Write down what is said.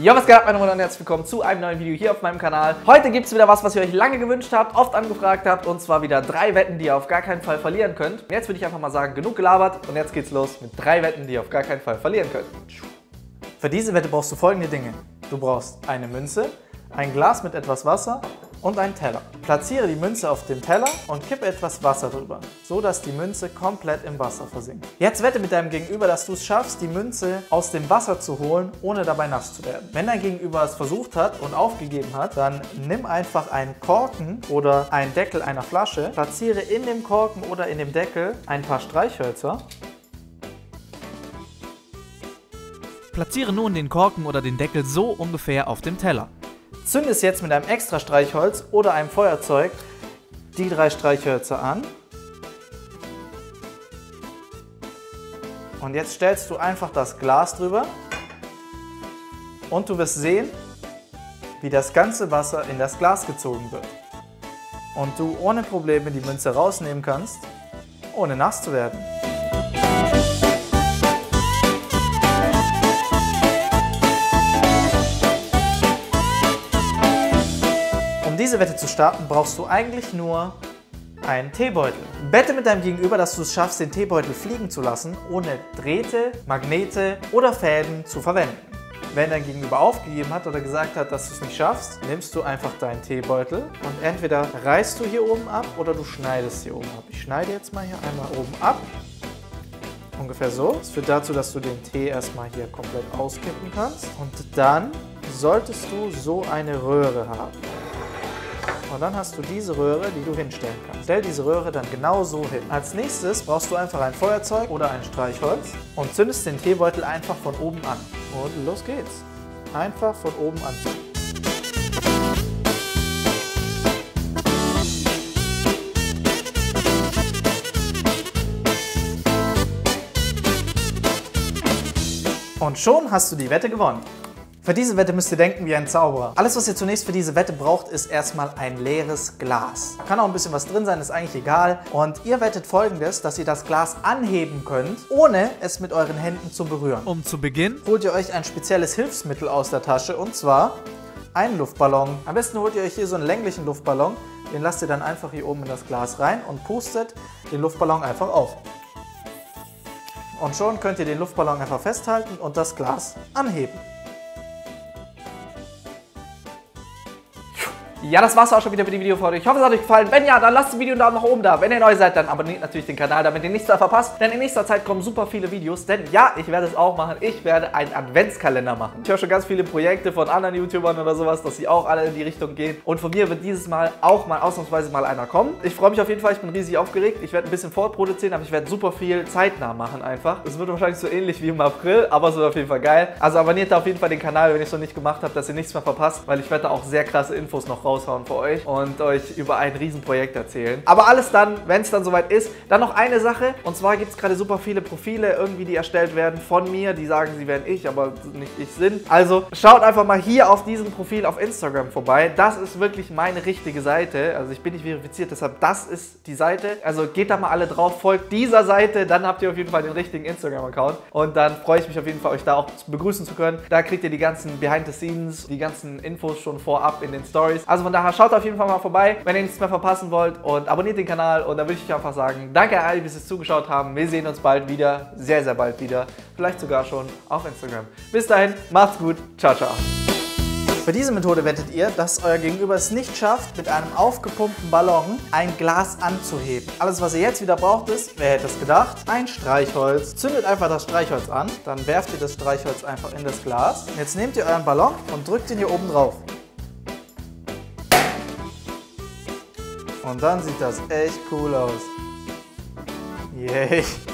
Ja, was geht ab, meine Freunde, und herzlich willkommen zu einem neuen Video hier auf meinem Kanal. Heute gibt es wieder was ihr euch lange gewünscht habt, oft angefragt habt, und zwar wieder 3 Wetten, die ihr auf gar keinen Fall verlieren könnt. Und jetzt würde ich einfach mal sagen, genug gelabert, und jetzt geht's los mit 3 Wetten, die ihr auf gar keinen Fall verlieren könnt. Für diese Wette brauchst du folgende Dinge. Du brauchst eine Münze, ein Glas mit etwas Wasser und einen Teller. Platziere die Münze auf dem Teller und kippe etwas Wasser drüber, so dass die Münze komplett im Wasser versinkt. Jetzt wette mit deinem Gegenüber, dass du es schaffst, die Münze aus dem Wasser zu holen, ohne dabei nass zu werden. Wenn dein Gegenüber es versucht hat und aufgegeben hat, dann nimm einfach einen Korken oder einen Deckel einer Flasche, platziere in dem Korken oder in dem Deckel ein paar Streichhölzer. Platziere nun den Korken oder den Deckel so ungefähr auf dem Teller. Zünde es jetzt mit einem extra Streichholz oder einem Feuerzeug die 3 Streichhölzer an. Und jetzt stellst du einfach das Glas drüber und du wirst sehen, wie das ganze Wasser in das Glas gezogen wird. Und du ohne Probleme die Münze rausnehmen kannst, ohne nass zu werden. Um diese Wette zu starten, brauchst du eigentlich nur einen Teebeutel. Wette mit deinem Gegenüber, dass du es schaffst, den Teebeutel fliegen zu lassen, ohne Drähte, Magnete oder Fäden zu verwenden. Wenn dein Gegenüber aufgegeben hat oder gesagt hat, dass du es nicht schaffst, nimmst du einfach deinen Teebeutel und entweder reißt du hier oben ab oder du schneidest hier oben ab. Ich schneide jetzt mal hier einmal oben ab. Ungefähr so. Das führt dazu, dass du den Tee erstmal hier komplett auskippen kannst. Und dann solltest du so eine Röhre haben. Und dann hast du diese Röhre, die du hinstellen kannst. Stell diese Röhre dann genau so hin. Als nächstes brauchst du einfach ein Feuerzeug oder ein Streichholz und zündest den Teebeutel einfach von oben an. Und los geht's. Einfach von oben anzünden. Und schon hast du die Wette gewonnen. Für diese Wette müsst ihr denken wie ein Zauberer. Alles, was ihr zunächst für diese Wette braucht, ist erstmal ein leeres Glas. Da kann auch ein bisschen was drin sein, ist eigentlich egal. Und ihr wettet Folgendes, dass ihr das Glas anheben könnt, ohne es mit euren Händen zu berühren. Um zu Beginn Holt ihr euch ein spezielles Hilfsmittel aus der Tasche, und zwar einen Luftballon. Am besten holt ihr euch hier so einen länglichen Luftballon. Den lasst ihr dann einfach hier oben in das Glas rein und pustet den Luftballon einfach auf. Und schon könnt ihr den Luftballon einfach festhalten und das Glas anheben. Ja, das war's auch schon wieder mit dem Video für heute. Ich hoffe, es hat euch gefallen. Wenn ja, dann lasst ein Video einen Daumen nach oben da. Wenn ihr neu seid, dann abonniert natürlich den Kanal, damit ihr nichts mehr verpasst. Denn in nächster Zeit kommen super viele Videos. Denn ja, ich werde es auch machen. Ich werde einen Adventskalender machen. Ich höre schon ganz viele Projekte von anderen YouTubern oder sowas, dass sie auch alle in die Richtung gehen. Und von mir wird dieses Mal auch mal ausnahmsweise mal einer kommen. Ich freue mich auf jeden Fall. Ich bin riesig aufgeregt. Ich werde ein bisschen vorproduzieren, aber ich werde super viel zeitnah machen einfach. Es wird wahrscheinlich so ähnlich wie im April, aber es wird auf jeden Fall geil. Also abonniert da auf jeden Fall den Kanal, wenn ihr es noch nicht gemacht habt, dass ihr nichts mehr verpasst, weil ich werde da auch sehr krasse Infos noch raushauen für euch und euch über ein Riesenprojekt erzählen. Aber alles dann, wenn es dann soweit ist. Dann noch eine Sache, und zwar gibt es gerade super viele Profile irgendwie, die erstellt werden von mir, die sagen, sie wären ich, aber nicht ich sind. Also schaut einfach mal hier auf diesem Profil auf Instagram vorbei. Das ist wirklich meine richtige Seite. Also ich bin nicht verifiziert, deshalb das ist die Seite. Also geht da mal alle drauf, folgt dieser Seite, dann habt ihr auf jeden Fall den richtigen Instagram-Account. Und dann freue ich mich auf jeden Fall, euch da auch begrüßen zu können. Da kriegt ihr die ganzen Behind the Scenes, die ganzen Infos schon vorab in den Stories. Also von daher schaut auf jeden Fall mal vorbei, wenn ihr nichts mehr verpassen wollt, und abonniert den Kanal. Und dann würde ich einfach sagen, danke an alle, die bis jetzt zugeschaut haben. Wir sehen uns bald wieder, sehr, sehr bald wieder. Vielleicht sogar schon auf Instagram. Bis dahin, macht's gut. Ciao, ciao. Für diese Methode wettet ihr, dass euer Gegenüber es nicht schafft, mit einem aufgepumpten Ballon ein Glas anzuheben. Alles, was ihr jetzt wieder braucht, ist, wer hätte es gedacht, ein Streichholz. Zündet einfach das Streichholz an, dann werft ihr das Streichholz einfach in das Glas. Jetzt nehmt ihr euren Ballon und drückt ihn hier oben drauf. Und dann sieht das echt cool aus. Yay!